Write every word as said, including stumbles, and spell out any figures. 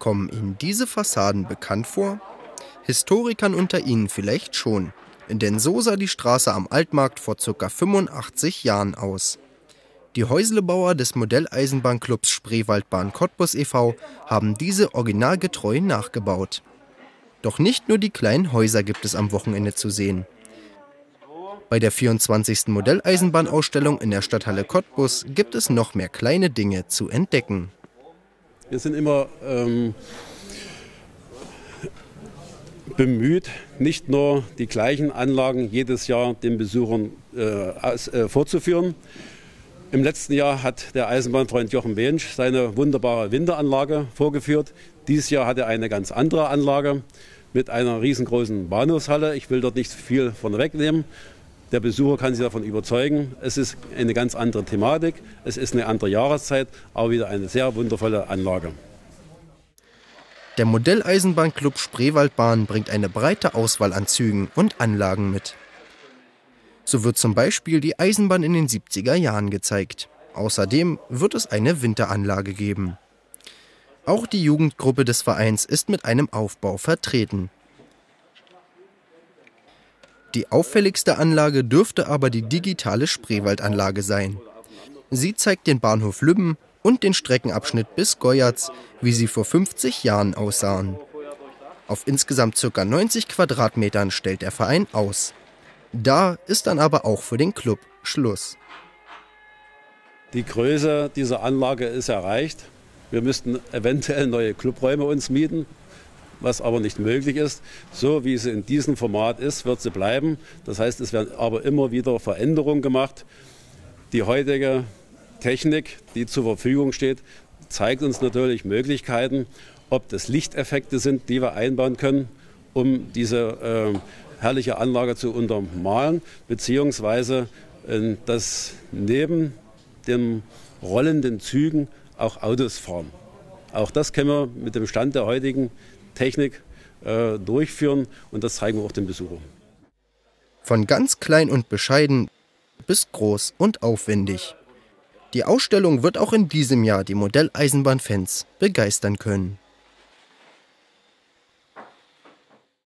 Kommen Ihnen diese Fassaden bekannt vor? Historikern unter Ihnen vielleicht schon, denn so sah die Straße am Altmarkt vor ca. fünfundachtzig Jahren aus. Die Häuslebauer des Modelleisenbahnclubs Spreewaldbahn Cottbus e V haben diese originalgetreu nachgebaut. Doch nicht nur die kleinen Häuser gibt es am Wochenende zu sehen. Bei der vierundzwanzigsten Modelleisenbahnausstellung in der Stadthalle Cottbus gibt es noch mehr kleine Dinge zu entdecken. Wir sind immer ähm, bemüht, nicht nur die gleichen Anlagen jedes Jahr den Besuchern äh, aus, äh, vorzuführen. Im letzten Jahr hat der Eisenbahnfreund Jochen Wensch seine wunderbare Winteranlage vorgeführt. Dieses Jahr hat er eine ganz andere Anlage mit einer riesengroßen Bahnhofshalle. Ich will dort nicht viel von wegnehmen. Der Besucher kann sich davon überzeugen. Es ist eine ganz andere Thematik, es ist eine andere Jahreszeit, aber wieder eine sehr wundervolle Anlage. Der Modelleisenbahnclub Spreewaldbahn bringt eine breite Auswahl an Zügen und Anlagen mit. So wird zum Beispiel die Eisenbahn in den siebziger Jahren gezeigt. Außerdem wird es eine Winteranlage geben. Auch die Jugendgruppe des Vereins ist mit einem Aufbau vertreten. Die auffälligste Anlage dürfte aber die digitale Spreewaldanlage sein. Sie zeigt den Bahnhof Lübben und den Streckenabschnitt bis Goyatz, wie sie vor fünfzig Jahren aussahen. Auf insgesamt ca. neunzig Quadratmetern stellt der Verein aus. Da ist dann aber auch für den Club Schluss. Die Größe dieser Anlage ist erreicht. Wir müssten eventuell neue Clubräume uns mieten, was aber nicht möglich ist. So wie sie in diesem Format ist, wird sie bleiben. Das heißt, es werden aber immer wieder Veränderungen gemacht. Die heutige Technik, die zur Verfügung steht, zeigt uns natürlich Möglichkeiten, ob das Lichteffekte sind, die wir einbauen können, um diese äh, herrliche Anlage zu untermalen, beziehungsweise äh, dass neben den rollenden Zügen auch Autos fahren. Auch das können wir mit dem Stand der heutigen Technik äh, durchführen und das zeigen wir auch den Besuchern. Von ganz klein und bescheiden bis groß und aufwendig. Die Ausstellung wird auch in diesem Jahr die Modelleisenbahn-Fans begeistern können.